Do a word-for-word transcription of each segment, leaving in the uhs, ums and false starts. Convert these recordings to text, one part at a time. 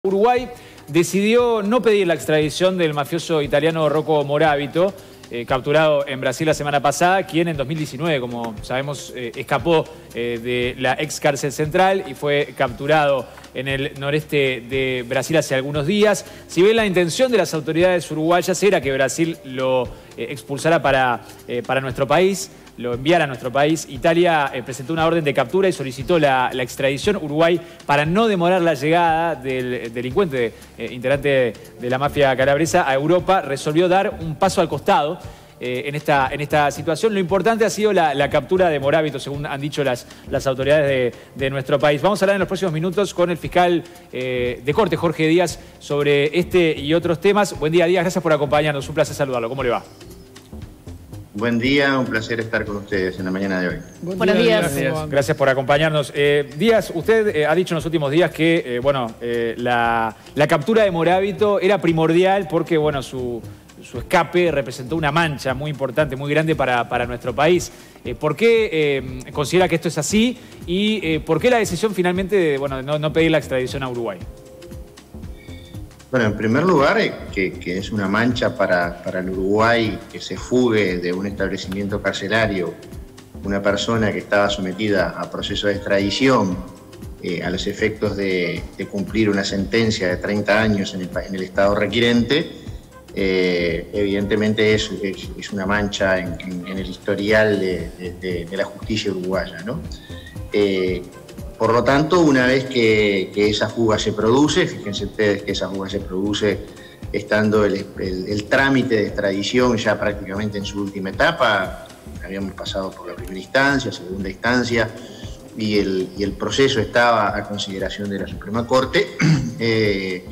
Uruguay decidió no pedir la extradición del mafioso italiano Rocco Morabito, eh, capturado en Brasil la semana pasada, quien en dos mil diecinueve, como sabemos, eh, escapó eh, de la ex cárcel central y fue capturado en el noreste de Brasil hace algunos días. Si bien la intención de las autoridades uruguayas era que Brasil lo eh, expulsara para, eh, para nuestro país, lo enviara a nuestro país, Italia eh, presentó una orden de captura y solicitó la, la extradición. Uruguay, para no demorar la llegada del delincuente eh, integrante de, de la mafia calabresa a Europa, resolvió dar un paso al costado eh, en, esta, en esta situación. Lo importante ha sido la, la captura de Morabito, según han dicho las, las autoridades de, de nuestro país. Vamos a hablar en los próximos minutos con el fiscal eh, de corte, Jorge Díaz, sobre este y otros temas. Buen día, Díaz, gracias por acompañarnos. Un placer saludarlo. ¿Cómo le va? Buen día, un placer estar con ustedes en la mañana de hoy. Buen Buenos días. Gracias, gracias por acompañarnos. Eh, Díaz, usted eh, ha dicho en los últimos días que eh, bueno, eh, la, la captura de Morabito era primordial porque bueno, su, su escape representó una mancha muy importante, muy grande para, para nuestro país. Eh, ¿Por qué eh, considera que esto es así y eh, por qué la decisión finalmente de bueno, de no, no pedir la extradición a Uruguay? Bueno, en primer lugar, que, que es una mancha para, para el Uruguay que se fugue de un establecimiento carcelario una persona que estaba sometida a proceso de extradición eh, a los efectos de, de cumplir una sentencia de treinta años en el, en el estado requirente, eh, evidentemente es, es, es una mancha en, en, en el historial de, de, de la justicia uruguaya, ¿no? Eh, Por lo tanto, una vez que, que esa fuga se produce, fíjense ustedes que esa fuga se produce estando el, el, el trámite de extradición ya prácticamente en su última etapa, habíamos pasado por la primera instancia, segunda instancia, y el, y el proceso estaba a consideración de la Suprema Corte, eh,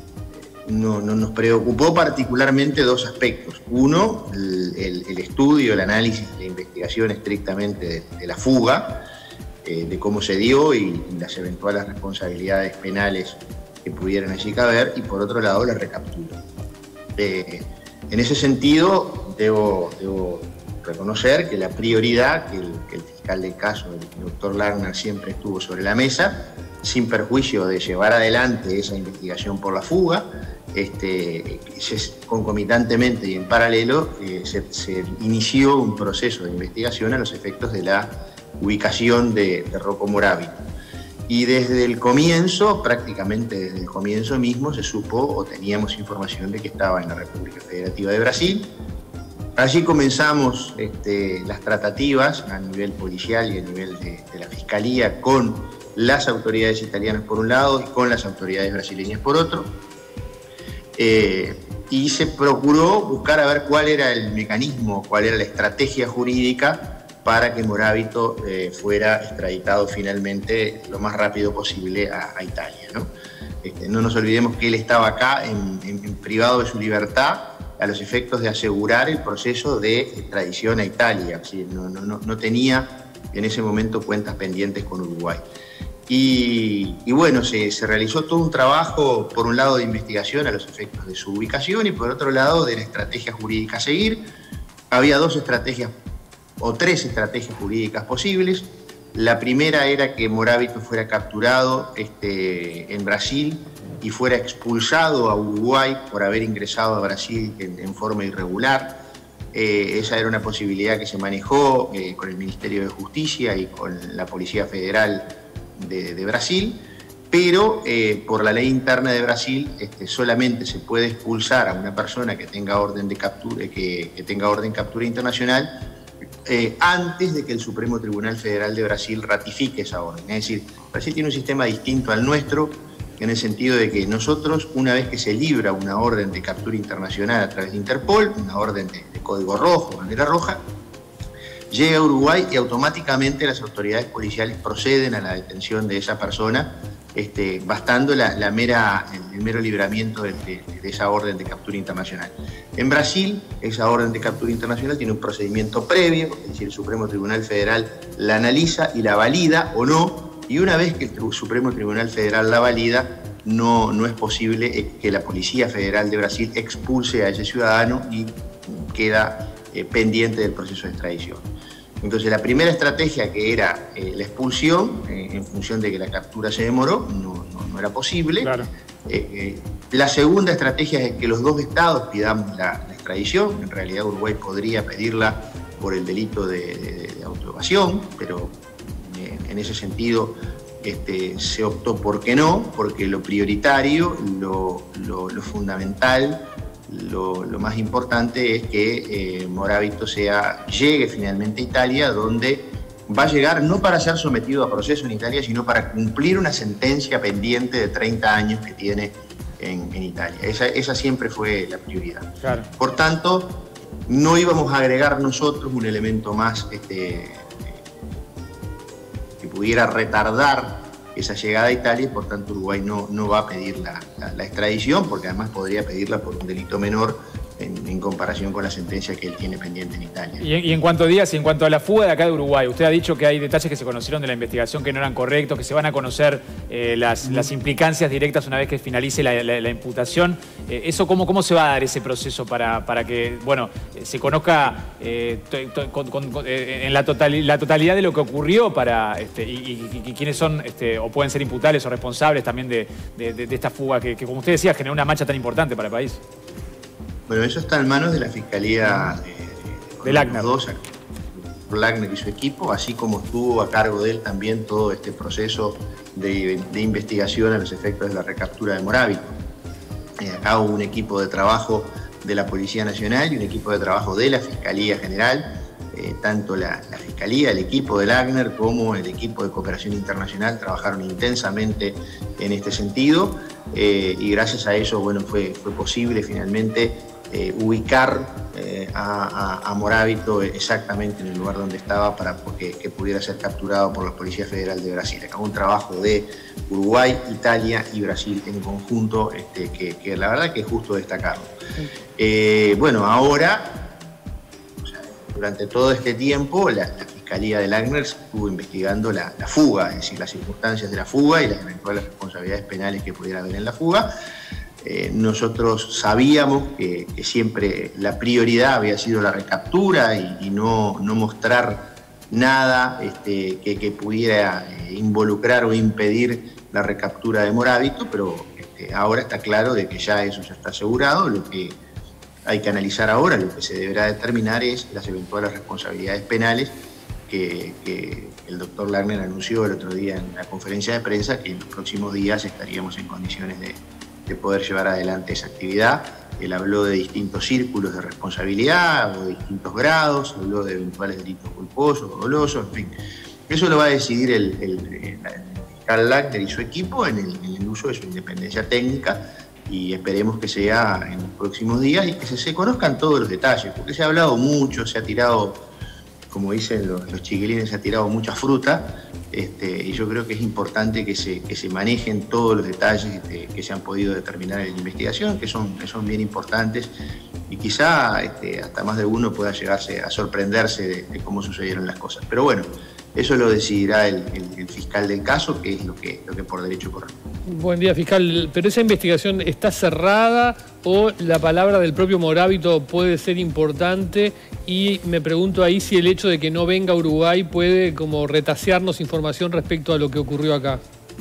no, no nos preocupó particularmente dos aspectos. Uno, el, el, el estudio, el análisis, la investigación estrictamente de, de la fuga, Eh, de cómo se dio y, y las eventuales responsabilidades penales que pudieran allí caber, y por otro lado la recaptura. Eh, en ese sentido, debo, debo reconocer que la prioridad que el, que el fiscal del caso, el doctor Lerner, siempre estuvo sobre la mesa, sin perjuicio de llevar adelante esa investigación por la fuga, este, concomitantemente y en paralelo eh, se, se inició un proceso de investigación a los efectos de la ubicación de, de Rocco Morabito. Y desde el comienzo, prácticamente desde el comienzo mismo, se supo o teníamos información de que estaba en la República Federativa de Brasil. Allí comenzamos este, las tratativas a nivel policial y a nivel de, de la Fiscalía con las autoridades italianas por un lado y con las autoridades brasileñas por otro. Eh, y se procuró buscar a ver cuál era el mecanismo, cuál era la estrategia jurídica para que Morabito eh, fuera extraditado finalmente lo más rápido posible a, a Italia, ¿no? Este, no nos olvidemos que él estaba acá en, en, en privado de su libertad a los efectos de asegurar el proceso de extradición a Italia. ¿Sí? No, no, no, no tenía en ese momento cuentas pendientes con Uruguay. Y, y bueno, se, se realizó todo un trabajo, por un lado de investigación a los efectos de su ubicación y por otro lado de la estrategia jurídica a seguir. Había dos estrategias o tres estrategias jurídicas posibles. La primera era que Morabito fuera capturado este, en Brasil y fuera expulsado a Uruguay por haber ingresado a Brasil en, en forma irregular. Eh, esa era una posibilidad que se manejó eh, con el Ministerio de Justicia y con la Policía Federal de, de Brasil, pero eh, por la ley interna de Brasil este, solamente se puede expulsar a una persona que tenga orden de captura, que, que tenga orden de captura internacional Eh, antes de que el Supremo Tribunal Federal de Brasil ratifique esa orden. Es decir, Brasil tiene un sistema distinto al nuestro, en el sentido de que nosotros, una vez que se libra una orden de captura internacional a través de Interpol, una orden de, de código rojo, bandera roja, llega a Uruguay y automáticamente las autoridades policiales proceden a la detención de esa persona, este, bastando la, la mera, el, el mero libramiento de, de, de esa orden de captura internacional. En Brasil, esa orden de captura internacional tiene un procedimiento previo, es decir, el Supremo Tribunal Federal la analiza y la valida o no, y una vez que el Supremo Tribunal Federal la valida, no, no es posible que la Policía Federal de Brasil expulse a ese ciudadano y queda eh, pendiente del proceso de extradición. Entonces, la primera estrategia, que era eh, la expulsión, eh, en función de que la captura se demoró, no, no, no era posible. Claro. Eh, eh, la segunda estrategia es que los dos estados pidamos la, la extradición. En realidad Uruguay podría pedirla por el delito de, de, de autoevasión, pero eh, en ese sentido este, se optó por que no, porque lo prioritario, lo, lo, lo fundamental, lo, lo más importante es que eh, Moravito sea, llegue finalmente a Italia, donde va a llegar no para ser sometido a proceso en Italia, sino para cumplir una sentencia pendiente de treinta años que tiene en, en Italia. Esa, esa siempre fue la prioridad. Claro. Por tanto, no íbamos a agregar nosotros un elemento más este, que pudiera retardar esa llegada a Italia, y por tanto Uruguay no, no va a pedir la, la, la extradición, porque además podría pedirla por un delito menor en, en comparación con la sentencia que él tiene pendiente en Italia. Y en, y en cuanto a Díaz, y en cuanto a la fuga de acá de Uruguay, usted ha dicho que hay detalles que se conocieron de la investigación que no eran correctos, que se van a conocer eh, las, mm. las implicancias directas una vez que finalice la, la, la imputación. Eh, ¿Eso cómo, cómo se va a dar ese proceso para, para que, bueno, se conozca eh, to, to, con, con, eh, en la, total, la totalidad de lo que ocurrió para este, y, y, y quiénes son este, o pueden ser imputables o responsables también de, de, de, de esta fuga que, que, como usted decía, generó una mancha tan importante para el país? Bueno, eso está en manos de la Fiscalía de, de, de Lagner. Lagner y su equipo, así como estuvo a cargo de él también todo este proceso de, de investigación a los efectos de la recaptura de Moravito. Eh, acá hubo un equipo de trabajo de la Policía Nacional y un equipo de trabajo de la Fiscalía General. Eh, tanto la, la Fiscalía, el equipo de Lagner, como el equipo de Cooperación Internacional trabajaron intensamente en este sentido, eh, y gracias a eso, bueno, fue, fue posible finalmente eh, ubicar eh, a, a, a Moravito exactamente en el lugar donde estaba para que, que pudiera ser capturado por la Policía Federal de Brasil. Acá un trabajo de Uruguay, Italia y Brasil en conjunto, este, que, que la verdad que es justo destacarlo. Eh, bueno, ahora, durante todo este tiempo, la, la Fiscalía de Lagner estuvo investigando la, la fuga, es decir, las circunstancias de la fuga y las eventuales responsabilidades penales que pudiera haber en la fuga. Eh, nosotros sabíamos que, que siempre la prioridad había sido la recaptura y, y no, no mostrar nada este, que, que pudiera eh, involucrar o impedir la recaptura de Moravito, pero este, ahora está claro de que ya eso ya está asegurado. Lo que hay que analizar ahora, lo que se deberá determinar es las eventuales responsabilidades penales que, que el doctor Lagner anunció el otro día en la conferencia de prensa, que en los próximos días estaríamos en condiciones de, de poder llevar adelante esa actividad. Él habló de distintos círculos de responsabilidad o de distintos grados, habló de eventuales delitos culposos o dolosos, en fin. Eso lo va a decidir el, el, el, el fiscal Lagner y su equipo en el, en el uso de su independencia técnica, y esperemos que sea en los próximos días y que se, se conozcan todos los detalles, porque se ha hablado mucho, se ha tirado, como dicen los, los chiquilines, se ha tirado mucha fruta, este, y yo creo que es importante que se, que se manejen todos los detalles este, que se han podido determinar en la investigación, que son, que son bien importantes, y quizá este, hasta más de uno pueda llegarse a sorprenderse de, de cómo sucedieron las cosas. Pero bueno, eso lo decidirá el, el, el fiscal del caso, que es lo que, lo que por derecho corresponde. Buen día, fiscal. ¿Pero esa investigación está cerrada o la palabra del propio Moravito puede ser importante? Y me pregunto ahí si el hecho de que no venga a Uruguay puede como retasearnos información respecto a lo que ocurrió acá.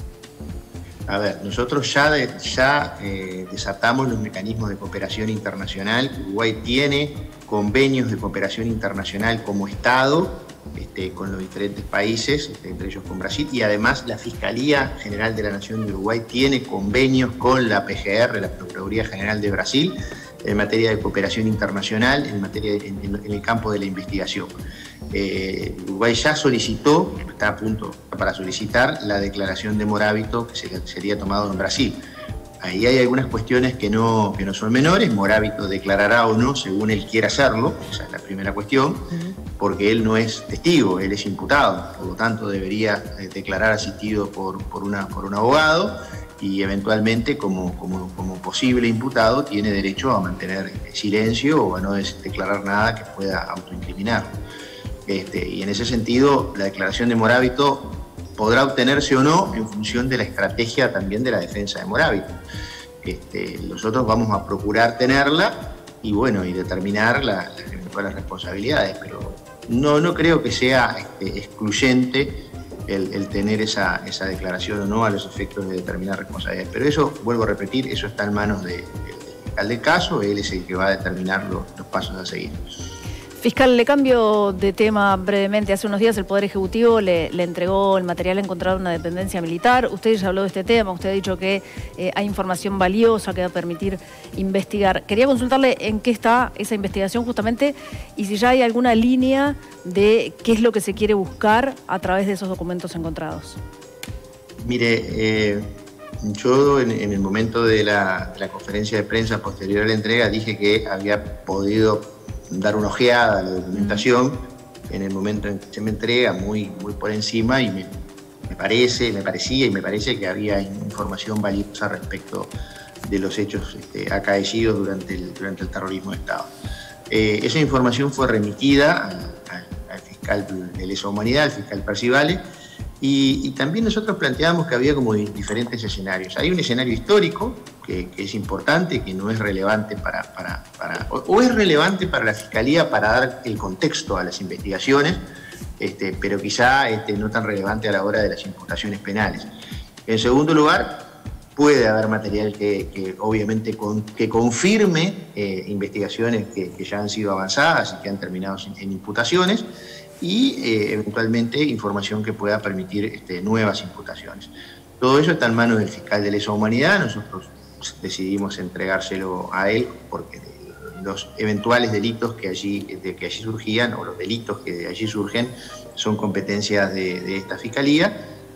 A ver, nosotros ya, de, ya eh, desatamos los mecanismos de cooperación internacional. Uruguay tiene convenios de cooperación internacional como Estado, Este, con los diferentes países, este, entre ellos con Brasil, y además la Fiscalía General de la Nación de Uruguay tiene convenios con la P G R, la Procuraduría General de Brasil, en materia de cooperación internacional, en, materia de, en, en el campo de la investigación. Eh, Uruguay ya solicitó, está a punto para solicitar, la declaración de Moravito que sería, sería tomado en Brasil. Ahí hay algunas cuestiones que no, que no son menores. Moravito declarará o no según él quiera hacerlo, esa es la primera cuestión, porque él no es testigo, él es imputado, por lo tanto debería declarar asistido por, por, una, por un abogado, y eventualmente como, como, como posible imputado tiene derecho a mantener silencio o a no declarar nada que pueda autoincriminar. Este, y en ese sentido la declaración de Moravito podrá obtenerse o no en función de la estrategia también de la defensa de Moravito. Este, nosotros vamos a procurar tenerla y bueno, y determinar la, las, las responsabilidades, pero no, no creo que sea este, excluyente el, el tener esa, esa declaración o no a los efectos de determinar responsabilidades. Pero eso, vuelvo a repetir, eso está en manos de, de, del fiscal del caso, él es el que va a determinar los, los pasos a seguir. Fiscal, le cambio de tema brevemente. Hace unos días el Poder Ejecutivo le, le entregó el material encontrado en una dependencia militar. Usted ya habló de este tema, usted ha dicho que eh, hay información valiosa que va a permitir investigar. Quería consultarle en qué está esa investigación justamente y si ya hay alguna línea de qué es lo que se quiere buscar a través de esos documentos encontrados. Mire, eh, yo en, en el momento de la, de la conferencia de prensa posterior a la entrega dije que había podido dar una ojeada a la documentación en el momento en que se me entrega, muy, muy por encima, y me, me parece, me parecía y me parece que había información valiosa respecto de los hechos este, acaecidos durante el, durante el terrorismo de Estado. Eh, esa información fue remitida al, al, al fiscal de lesa humanidad, al fiscal Percivale, y, y también nosotros planteamos que había como diferentes escenarios. Hay un escenario histórico que, que es importante, que no es relevante para, para, para o, o es relevante para la Fiscalía para dar el contexto a las investigaciones, este, pero quizá este, no tan relevante a la hora de las imputaciones penales. En segundo lugar, puede haber material que, que obviamente con, que confirme eh, investigaciones que, que ya han sido avanzadas y que han terminado en, en imputaciones, y eh, eventualmente información que pueda permitir este, nuevas imputaciones. Todo eso está en manos del fiscal de lesa humanidad. Nosotros decidimos entregárselo a él porque los eventuales delitos que allí, de que allí surgían, o los delitos que de allí surgen, son competencias de, de esta fiscalía,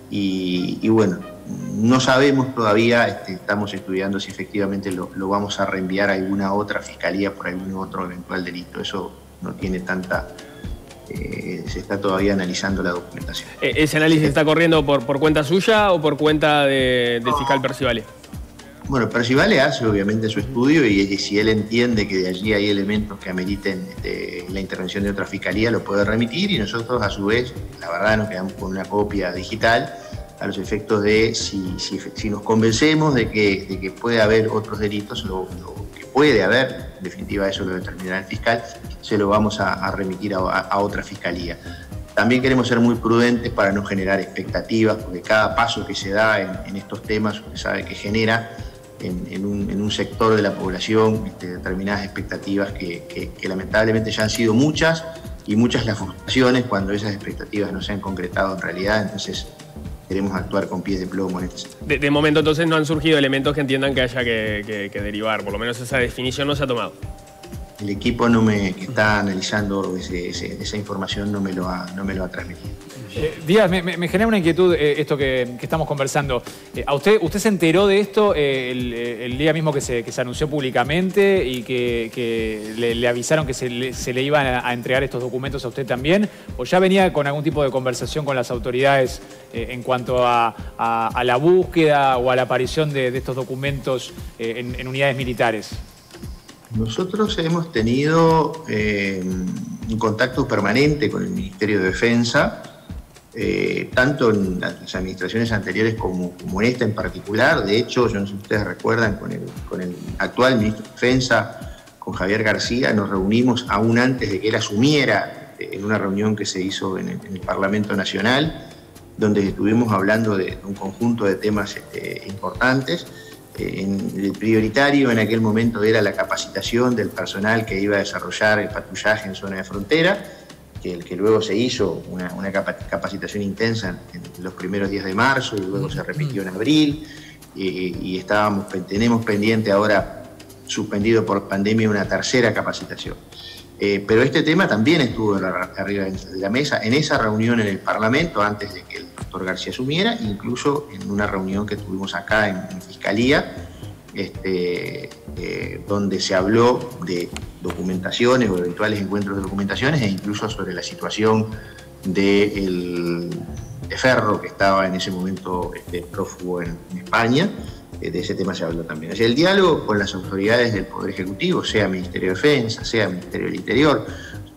y, y bueno, no sabemos todavía, este, estamos estudiando si efectivamente lo, lo vamos a reenviar a alguna otra fiscalía por algún otro eventual delito. Eso no tiene tanta... Eh, se está todavía analizando la documentación. ¿Ese análisis está corriendo por, por cuenta suya o por cuenta de, del fiscal Percivale? Bueno, Percivale hace obviamente su estudio, y, y si él entiende que de allí hay elementos que ameriten este, la intervención de otra fiscalía, lo puede remitir, y nosotros a su vez, la verdad, nos quedamos con una copia digital a los efectos de si, si, si nos convencemos de que, de que puede haber otros delitos, lo, lo que puede haber, en definitiva eso lo determinará el fiscal, se lo vamos a, a remitir a, a otra fiscalía. También queremos ser muy prudentes para no generar expectativas, porque cada paso que se da en, en estos temas, usted sabe que genera en, en, un, en un sector de la población este, determinadas expectativas que, que, que lamentablemente ya han sido muchas, y muchas las frustraciones cuando esas expectativas no se han concretado en realidad. Entonces queremos actuar con pies de plomo en este sentido. De, de momento entonces no han surgido elementos que entiendan que haya que, que, que derivar, por lo menos esa definición no se ha tomado. El equipo no me, que está analizando ese, ese, esa información no me lo ha, no me lo ha transmitido. Eh, Díaz, me, me genera una inquietud eh, esto que, que estamos conversando. Eh, ¿A usted usted se enteró de esto eh, el, el día mismo que se, que se anunció públicamente y que, que le, le avisaron que se le, se le iban a, a entregar estos documentos a usted también? ¿O ya venía con algún tipo de conversación con las autoridades eh, en cuanto a, a, a la búsqueda o a la aparición de, de estos documentos eh, en, en unidades militares? Nosotros hemos tenido eh, un contacto permanente con el Ministerio de Defensa, eh, tanto en las administraciones anteriores como, como en esta en particular. De hecho, yo no sé si ustedes recuerdan, con el, con el actual Ministro de Defensa, con Javier García, nos reunimos aún antes de que él asumiera, en una reunión que se hizo en el, en el Parlamento Nacional, donde estuvimos hablando de un conjunto de temas este, importantes. En el prioritario en aquel momento era la capacitación del personal que iba a desarrollar el patrullaje en zona de frontera, que, que luego se hizo una, una capacitación intensa en los primeros días de marzo y luego se repitió en abril, y, y estábamos, tenemos pendiente ahora, suspendido por pandemia, una tercera capacitación. Eh, pero este tema también estuvo arriba de la mesa en esa reunión en el Parlamento antes de que el doctor García asumiera, incluso en una reunión que tuvimos acá en, en Fiscalía, este, eh, donde se habló de documentaciones o eventuales encuentros de documentaciones, e incluso sobre la situación de, el, de Ferro, que estaba en ese momento este, prófugo en, en España. De ese tema se habló también. O sea, el diálogo con las autoridades del Poder Ejecutivo, sea Ministerio de Defensa, sea Ministerio del Interior,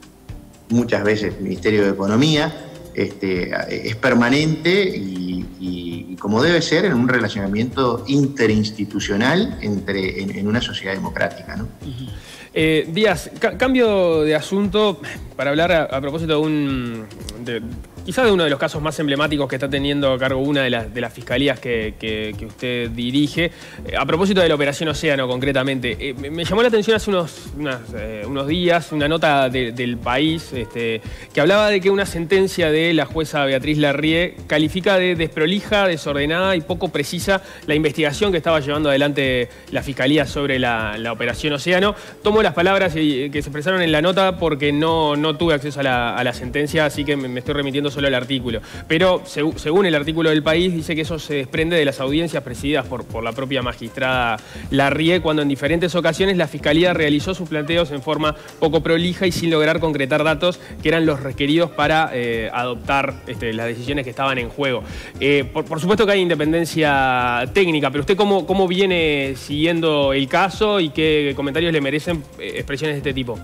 muchas veces Ministerio de Economía, este, es permanente y, y, y como debe ser, en un relacionamiento interinstitucional entre, en, en una sociedad democrática, ¿no? Uh-huh. eh, Díaz, ca cambio de asunto para hablar a, a propósito de un... De, quizás de uno de los casos más emblemáticos que está teniendo a cargo una de las, de las fiscalías que, que, que usted dirige. Eh, a propósito de la Operación Océano, concretamente, eh, me, me llamó la atención hace unos, unas, eh, unos días una nota de, del País este, que hablaba de que una sentencia de la jueza Beatriz Larrié califica de desprolija, desordenada y poco precisa la investigación que estaba llevando adelante la Fiscalía sobre la, la Operación Océano. Tomo las palabras que se expresaron en la nota porque no, no tuve acceso a la, a la sentencia, así que me, me estoy remitiendo solo al artículo. Pero seg según el artículo del País, dice que eso se desprende de las audiencias presididas por, por la propia magistrada Larrié, cuando en diferentes ocasiones la Fiscalía realizó sus planteos en forma poco prolija y sin lograr concretar datos que eran los requeridos para eh, adoptar este, las decisiones que estaban en juego. Eh, por, por supuesto que hay independencia técnica, pero ¿usted cómo, cómo viene siguiendo el caso y qué comentarios le merecen eh, expresiones de este tipo?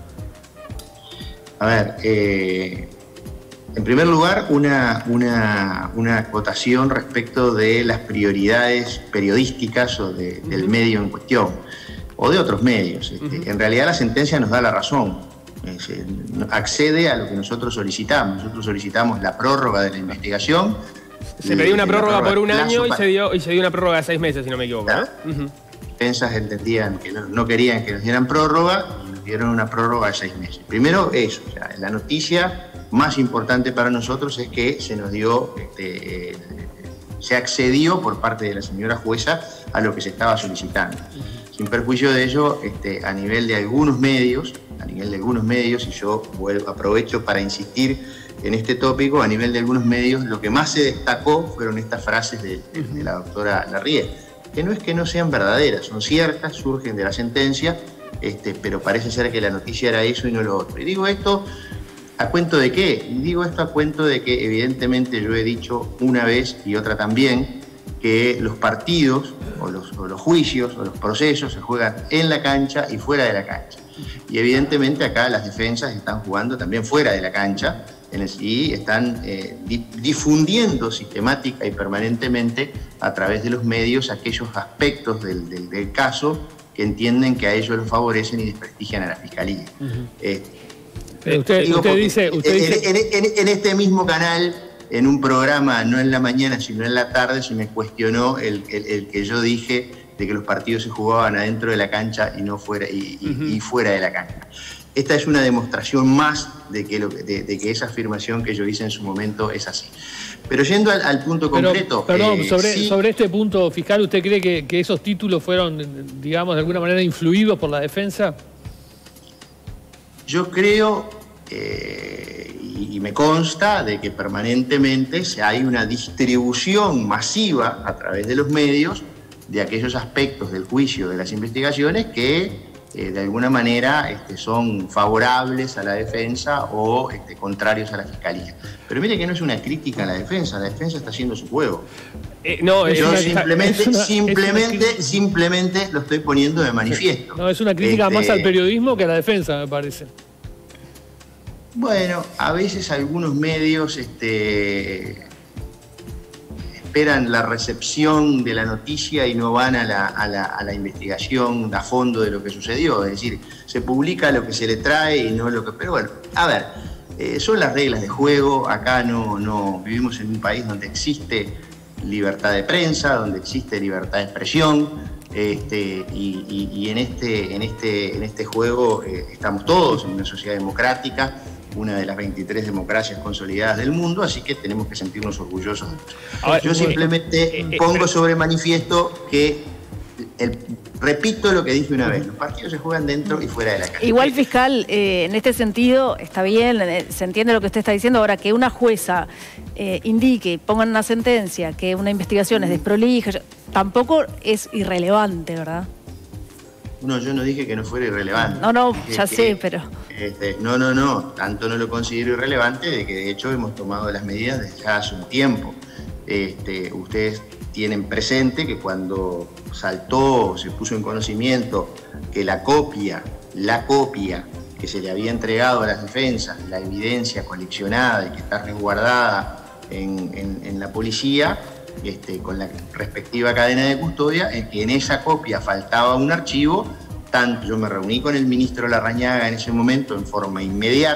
A ver, eh, en primer lugar, una, una, una acotación respecto de las prioridades periodísticas o de, uh-huh. del medio en cuestión, o de otros medios. Este, uh-huh. En realidad la sentencia nos da la razón, es, eh, accede a lo que nosotros solicitamos. Nosotros solicitamos la prórroga de la investigación. Se pidió una prórroga por un año y se, dio, y se dio una prórroga de seis meses, si no me equivoco, ¿no? Uh-huh. Defensas entendían que no, no querían que nos dieran prórroga y nos dieron una prórroga de seis meses. Primero eso, o sea, la noticia más importante para nosotros es que se nos dio, este, eh, se accedió por parte de la señora jueza a lo que se estaba solicitando. Sin perjuicio de ello, este, a nivel de algunos medios, a nivel de algunos medios, y yo vuelvo, aprovecho para insistir en este tópico, a nivel de algunos medios, lo que más se destacó fueron estas frases de, de, de la doctora Larrié, que no es que no sean verdaderas, son ciertas, surgen de la sentencia, este, pero parece ser que la noticia era eso y no lo otro. Y digo esto ¿a cuento de qué? Y digo esto a cuento de que evidentemente yo he dicho una vez y otra también que los partidos o los, o los juicios o los procesos se juegan en la cancha y fuera de la cancha. Y evidentemente acá las defensas están jugando también fuera de la cancha en el, y están eh, di, difundiendo sistemática y permanentemente a través de los medios aquellos aspectos del, del, del caso que entienden que a ellos los favorecen y desprestigian a la Fiscalía. Uh-huh. eh, Pero usted, usted dice... Usted en, dice... En, en, en este mismo canal, en un programa, no en la mañana, sino en la tarde, se me cuestionó el, el, el que yo dije de que los partidos se jugaban adentro de la cancha y, no fuera, y, y, uh-huh. y fuera de la cancha. Esta es una demostración más de que, lo, de, de que esa afirmación que yo hice en su momento es así. Pero yendo al, al punto Pero, concreto... Perdón, eh, sobre, sí, sobre este punto fiscal, ¿usted cree que, que esos títulos fueron, digamos, de alguna manera influidos por la defensa? Yo creo, eh, y, y me consta, de que permanentemente hay una distribución masiva a través de los medios de aquellos aspectos del juicio, de las investigaciones que eh, de alguna manera este, son favorables a la defensa o este, contrarios a la Fiscalía. Pero mire que no es una crítica a la defensa, la defensa está haciendo su juego. Eh, no, Yo una, simplemente, es una, simplemente, es simplemente lo estoy poniendo de manifiesto. No, es una crítica este, más al periodismo que a la defensa, me parece. Bueno, a veces algunos medios este, esperan la recepción de la noticia y no van a la, a, la, a la investigación a fondo de lo que sucedió. Es decir, se publica lo que se le trae y no lo que... Pero bueno, a ver, eh, son las reglas de juego. Acá no, no vivimos en un país donde existe libertad de prensa, donde existe libertad de expresión. Este, y, y, y en, este, en, este, en este juego eh, estamos todos en una sociedad democrática, una de las veintitrés democracias consolidadas del mundo, así que tenemos que sentirnos orgullosos de eso. Ahora, yo simplemente eh, eh, pongo pero... sobre manifiesto que, el, repito lo que dije una vez, los partidos se juegan dentro y fuera de la cancha. Igual, fiscal, eh, en este sentido está bien, eh, se entiende lo que usted está diciendo. Ahora, que una jueza eh, indique, ponga en una sentencia que una investigación es desprolija, tampoco es irrelevante, ¿verdad? No, yo no dije que no fuera irrelevante. No, no, dije ya que, sé, pero... Este, no, no, no, tanto no lo considero irrelevante de que de hecho hemos tomado las medidas desde ya hace un tiempo. Este, ustedes tienen presente que cuando saltó, se puso en conocimiento que la copia, la copia que se le había entregado a las defensas, la evidencia coleccionada y que está resguardada en, en, en la policía, Este, con la respectiva cadena de custodia, es que en esa copia faltaba un archivo. Tanto yo me reuní con el ministro Larrañaga en ese momento en forma inmediata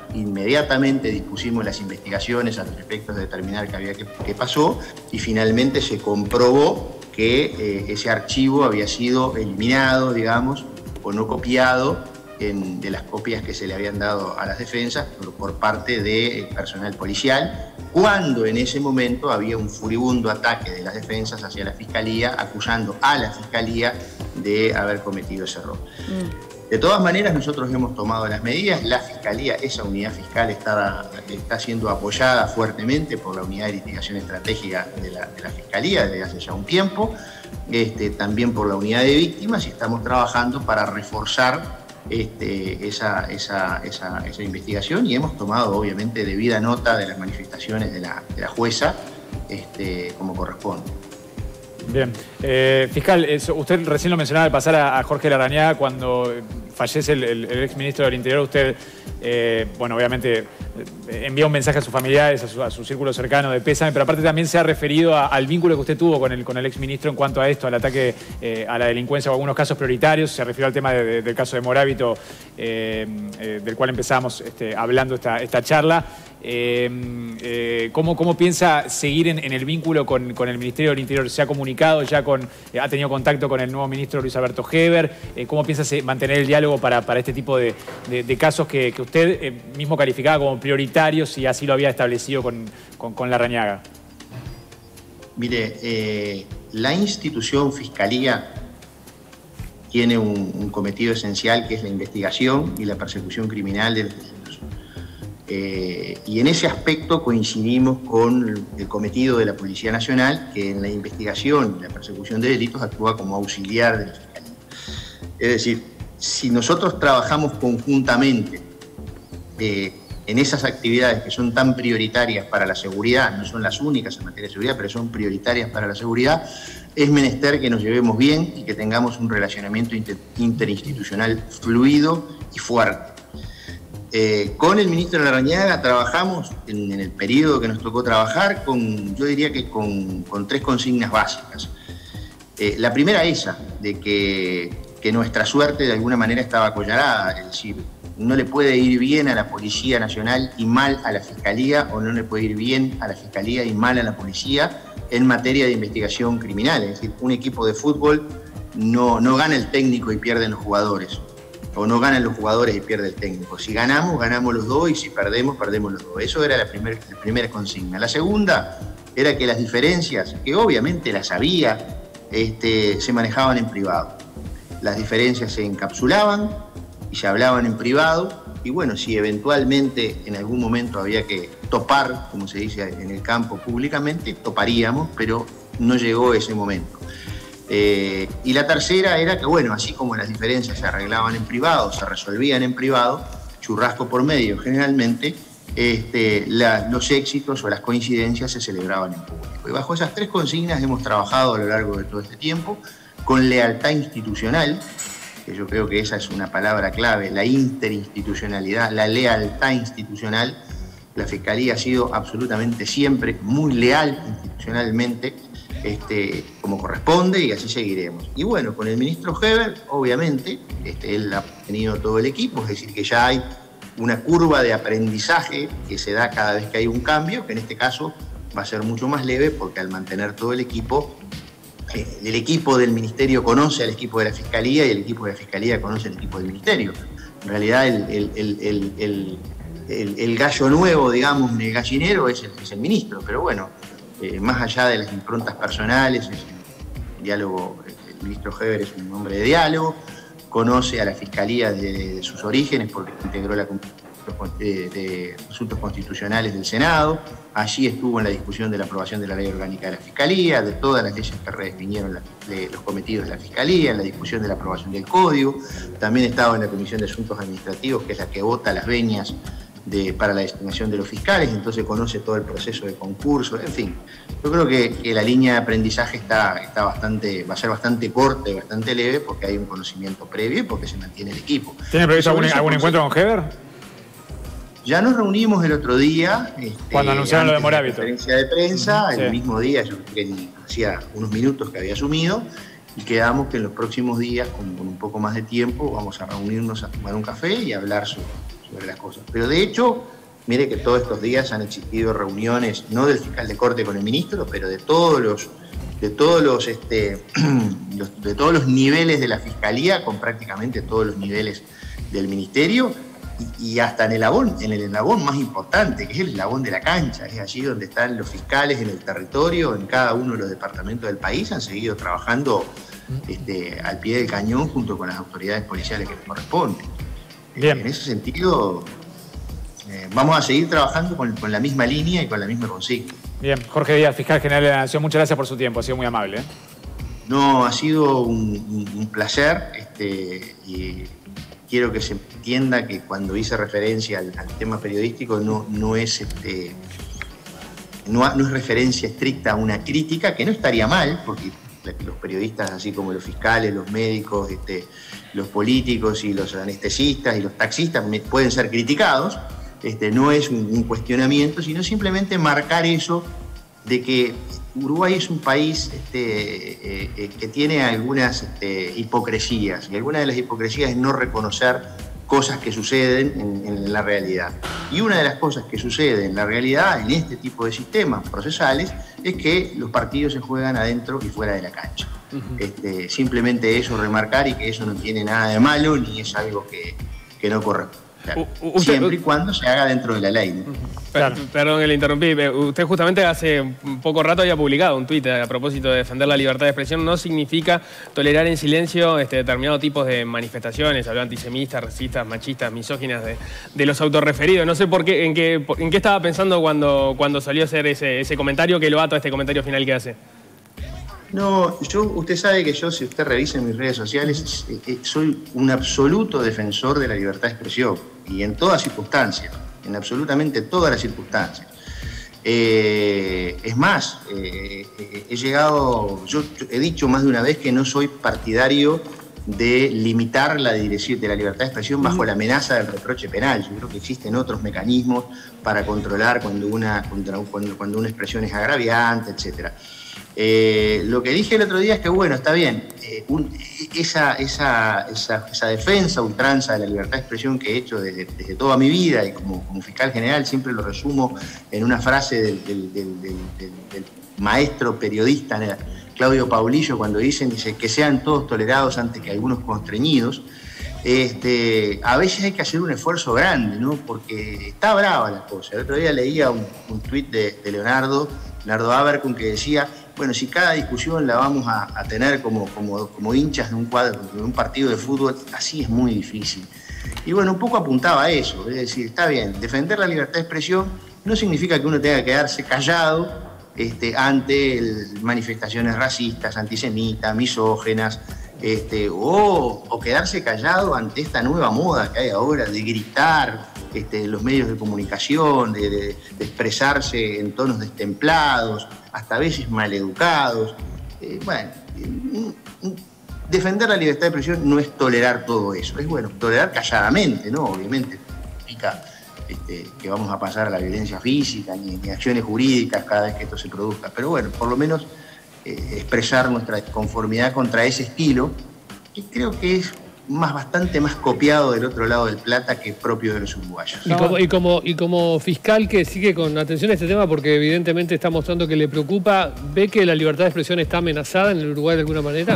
inmediatamente dispusimos las investigaciones a los efectos de determinar qué había que, qué pasó, y finalmente se comprobó que eh, ese archivo había sido eliminado, digamos, o no copiado en, de las copias que se le habían dado a las defensas por, por parte de personal policial, cuando en ese momento había un furibundo ataque de las defensas hacia la Fiscalía, acusando a la Fiscalía de haber cometido ese error. Mm. De todas maneras, nosotros hemos tomado las medidas. La Fiscalía, esa unidad fiscal, está, está siendo apoyada fuertemente por la Unidad de Litigación Estratégica de la, de la Fiscalía desde hace ya un tiempo, este, también por la Unidad de Víctimas, y estamos trabajando para reforzar este, esa, esa, esa, esa investigación, y hemos tomado, obviamente, debida nota de las manifestaciones de la, de la jueza, este, como corresponde. Bien. Eh, fiscal, eso, usted recién lo mencionaba al pasar a, a Jorge Larrañaga cuando fallece el, el, el exministro del Interior. Usted, eh, bueno, obviamente envía un mensaje a sus familiares, a su, a su círculo cercano de pésame, pero aparte también se ha referido a, al vínculo que usted tuvo con el, con el exministro en cuanto a esto, al ataque eh, a la delincuencia o algunos casos prioritarios. Se refirió al tema de, de, del caso de Morábito, eh, eh, del cual empezamos este, hablando esta, esta charla. Eh, eh, ¿cómo, ¿Cómo piensa seguir en, en el vínculo con, con el Ministerio del Interior? ¿Se ha comunicado ya con, eh, ha tenido contacto con el nuevo ministro Luis Alberto Heber? Eh, ¿Cómo piensa se, mantener el diálogo para, para este tipo de, de, de casos que, que usted eh, mismo calificaba como prioritarios y así lo había establecido con, con, con Larrañaga? Mire, eh, la institución Fiscalía tiene un, un cometido esencial, que es la investigación y la persecución criminal de los delitos. Eh, y en ese aspecto coincidimos con el cometido de la Policía Nacional, que en la investigación y la persecución de delitos actúa como auxiliar de la Fiscalía. Es decir, si nosotros trabajamos conjuntamente eh, en esas actividades que son tan prioritarias para la seguridad, no son las únicas en materia de seguridad, pero son prioritarias para la seguridad, es menester que nos llevemos bien y que tengamos un relacionamiento inter, interinstitucional fluido y fuerte. Eh, con el ministro Larrañaga trabajamos en, en el periodo que nos tocó trabajar con, yo diría que con, con tres consignas básicas. Eh, la primera esa, de que, que nuestra suerte de alguna manera estaba acollarada, es decir, no le puede ir bien a la Policía Nacional y mal a la Fiscalía, o no le puede ir bien a la Fiscalía y mal a la Policía en materia de investigación criminal. Es decir, un equipo de fútbol no, no gana el técnico y pierden los jugadores, o no ganan los jugadores y pierde el técnico. Si ganamos, ganamos los dos, y si perdemos, perdemos los dos. Eso era la, primer, la primera consigna. La segunda era que las diferencias, que obviamente las había, este, se manejaban en privado. Las diferencias se encapsulaban y se hablaban en privado, y bueno, si eventualmente en algún momento había que topar, como se dice en el campo públicamente, toparíamos, pero no llegó ese momento. Eh, y la tercera era que, bueno, así como las diferencias se arreglaban en privado, se resolvían en privado, churrasco por medio generalmente, este, la, los éxitos o las coincidencias se celebraban en público. Y bajo esas tres consignas hemos trabajado a lo largo de todo este tiempo, con lealtad institucional, que yo creo que esa es una palabra clave, la interinstitucionalidad, la lealtad institucional. La Fiscalía ha sido absolutamente siempre muy leal institucionalmente, Este, como corresponde, y así seguiremos. Y bueno, con el ministro Heber, obviamente, este, él ha tenido todo el equipo, es decir, que ya hay una curva de aprendizaje que se da cada vez que hay un cambio, que en este caso va a ser mucho más leve, porque al mantener todo el equipo, eh, el equipo del ministerio conoce al equipo de la Fiscalía y el equipo de la Fiscalía conoce al equipo del ministerio. En realidad, el, el, el, el, el, el, el gallo nuevo, digamos, el gallinero es el, es el ministro, pero bueno, Eh, más allá de las improntas personales, es un diálogo, el ministro Heber es un hombre de diálogo, conoce a la Fiscalía de, de sus orígenes porque integró la Comisión de, de Asuntos Constitucionales del Senado, allí estuvo en la discusión de la aprobación de la Ley Orgánica de la Fiscalía, de todas las leyes que redefinieron la, de los cometidos de la Fiscalía, en la discusión de la aprobación del Código, también estaba en la Comisión de Asuntos Administrativos, que es la que vota las venias De, para la destinación de los fiscales, entonces conoce todo el proceso de concurso, en fin. Yo creo que, que la línea de aprendizaje está, está bastante, va a ser bastante corta y bastante leve, porque hay un conocimiento previo y porque se mantiene el equipo. ¿Tiene previsto algún, algún encuentro con Heber? Ya nos reunimos el otro día. Este, Cuando anunciaron lo de Morábito. En la conferencia de prensa, sí. El mismo día, yo creo que hacía unos minutos que había asumido, y quedamos que en los próximos días, con, con un poco más de tiempo, vamos a reunirnos a tomar un café y hablar sobre sobre las cosas. Pero de hecho, mire que todos estos días han existido reuniones, no del fiscal de corte con el ministro, pero de todos los, de todos los, este, los, de todos los niveles de la fiscalía, con prácticamente todos los niveles del ministerio, y, y hasta en el eslabón, en el eslabón más importante, que es el eslabón de la cancha, es allí donde están los fiscales en el territorio, en cada uno de los departamentos del país, han seguido trabajando este, al pie del cañón junto con las autoridades policiales que les corresponden. Bien. En ese sentido, eh, vamos a seguir trabajando con, con la misma línea y con la misma consigna. Bien, Jorge Díaz, fiscal general de la Nación, muchas gracias por su tiempo, ha sido muy amable. ¿eh? No, ha sido un, un, un placer, este, y quiero que se entienda que cuando hice referencia al, al tema periodístico no, no, es, este, no, no es referencia estricta a una crítica, que no estaría mal, porque los periodistas, así como los fiscales, los médicos, este, los políticos y los anestesistas y los taxistas pueden ser criticados, este, no es un, un cuestionamiento, sino simplemente marcar eso de que Uruguay es un país este, eh, que tiene algunas este, hipocresías, y alguna de las hipocresías es no reconocer cosas que suceden en, en la realidad. Y una de las cosas que sucede en la realidad, en este tipo de sistemas procesales, es que los partidos se juegan adentro y fuera de la cancha. Uh-huh. este, simplemente eso, remarcar, y que eso no tiene nada de malo, ni es algo que, que no corresponde. Claro. Uh, usted, siempre y cuando se haga dentro de la ley, ¿no? Claro. Perdón que le interrumpí. Usted justamente hace un poco rato había publicado un tuit a propósito de defender la libertad de expresión. No significa tolerar en silencio este, determinados tipos de manifestaciones, habló antisemitas, racistas, machistas, misóginas de, de los autorreferidos. No sé por qué, en qué, en qué estaba pensando cuando, cuando salió a hacer ese, ese comentario que lo ato a este comentario final que hace. No, yo, usted sabe que yo, si usted revisa en mis redes sociales, eh, soy un absoluto defensor de la libertad de expresión, y en todas circunstancias, en absolutamente todas las circunstancias. Eh, es más, eh, he llegado, yo, yo he dicho más de una vez que no soy partidario de limitar la, dirección, de la libertad de expresión bajo la amenaza del reproche penal. Yo creo que existen otros mecanismos para controlar cuando una, cuando, cuando una expresión es agraviante, etcétera. Eh, lo que dije el otro día es que, bueno, está bien, eh, un, esa, esa, esa, esa defensa ultranza de la libertad de expresión que he hecho desde, desde toda mi vida, y como, como fiscal general siempre lo resumo en una frase del, del, del, del, del maestro periodista Claudio Paulillo, cuando dicen, dice, que sean todos tolerados antes que algunos constreñidos. Este, a veces hay que hacer un esfuerzo grande, ¿no? Porque está brava la cosa. El otro día leía un, un tuit de, de Leonardo, Leonardo Abercon, que decía, bueno, si cada discusión la vamos a, a tener como, como, como hinchas de un, cuadro, de un partido de fútbol, así es muy difícil. Y bueno, un poco apuntaba a eso, es decir, está bien, defender la libertad de expresión no significa que uno tenga que quedarse callado este, ante el, manifestaciones racistas, antisemitas, misógenas, este, o, o quedarse callado ante esta nueva moda que hay ahora de gritar este, los medios de comunicación, de, de, de expresarse en tonos destemplados, hasta a veces maleducados. Eh, bueno, eh, defender la libertad de expresión no es tolerar todo eso, es bueno, tolerar calladamente, ¿no? Obviamente no significa este, que vamos a pasar a la violencia física ni, ni acciones jurídicas cada vez que esto se produzca, pero bueno, por lo menos eh, expresar nuestra conformidad contra ese estilo, que creo que es más bastante más copiado del otro lado del plata que propio de los uruguayos. Y como, y como, y como fiscal que sigue con atención a este tema, porque evidentemente está mostrando que le preocupa, ¿ve que la libertad de expresión está amenazada en el Uruguay de alguna manera?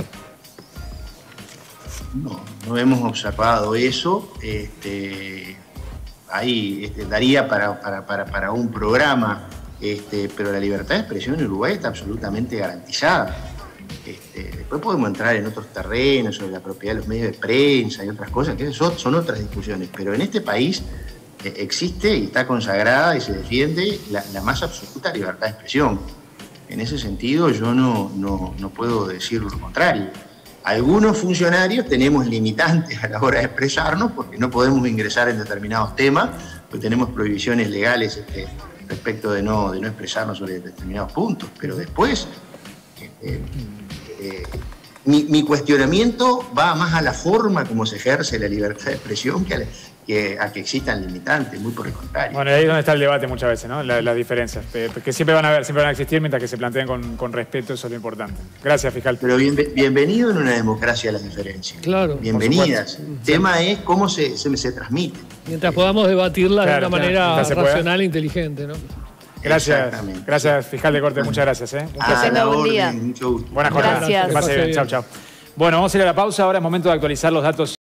No, no hemos observado eso. Este, ahí este, daría para, para, para, para un programa, este, pero la libertad de expresión en Uruguay está absolutamente garantizada. Este, después podemos entrar en otros terrenos, sobre la propiedad de los medios de prensa y otras cosas, que son, son otras discusiones, pero en este país eh, existe y está consagrada y se defiende la, la más absoluta libertad de expresión. En ese sentido yo no, no, no puedo decir lo contrario. Algunos funcionarios tenemos limitantes a la hora de expresarnos porque no podemos ingresar en determinados temas, pues tenemos prohibiciones legales este, respecto de no, de no expresarnos sobre determinados puntos, pero después... Eh, Eh, mi, mi cuestionamiento va más a la forma como se ejerce la libertad de expresión que a, la, que, a que existan limitantes, muy por el contrario. Bueno, ahí es donde está el debate muchas veces, ¿no? La- Las diferencias, eh, que siempre van a haber, siempre van a existir, mientras que se planteen con, con respeto, eso es lo importante. Gracias, fiscal. Pero bien, bienvenido en una democracia a las diferencias. Claro. Bienvenidas. El tema es cómo se, se, se transmite. Mientras podamos debatirla Claro, de una claro. manera Mientras se pueda. racional e inteligente, ¿no? Gracias, Exactamente. gracias, fiscal de corte, muchas gracias. ¿eh? Un A placer. la Buen día. orden, mucho gusto. Buena jornada. Gracias. Que pase bien. Chau, chau. Bueno, vamos a ir a la pausa, ahora es momento de actualizar los datos.